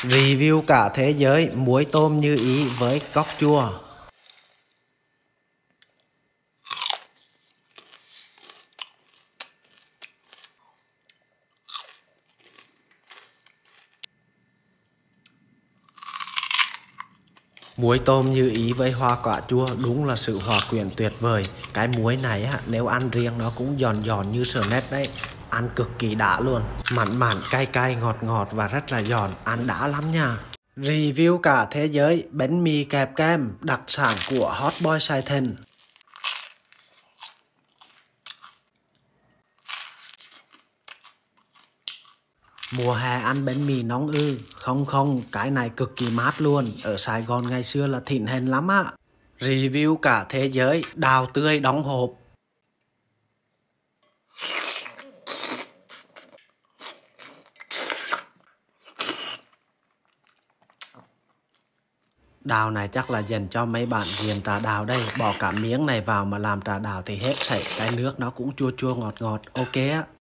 Review cả thế giới muối tôm như ý với cóc chua. Muối tôm như ý với hoa quả chua đúng là sự hòa quyện tuyệt vời. Cái muối này á, nếu ăn riêng nó cũng giòn giòn như snack đấy. Ăn cực kỳ đã luôn. Mặn mặn, cay cay, ngọt ngọt và rất là giòn. Ăn đã lắm nha. Review cả thế giới bánh mì kẹp kem đặc sản của Hot Boy Sài Thành. Mùa hè ăn bánh mì nóng ư? Không, cái này cực kỳ mát luôn. Ở Sài Gòn ngày xưa là thịnh hành lắm á. Review cả thế giới đào tươi đóng hộp. Đào này chắc là dành cho mấy bạn ghiền trà đào đây. Bỏ cả miếng này vào mà làm trà đào thì hết sảy. Cái nước nó cũng chua chua ngọt ngọt. Ok á.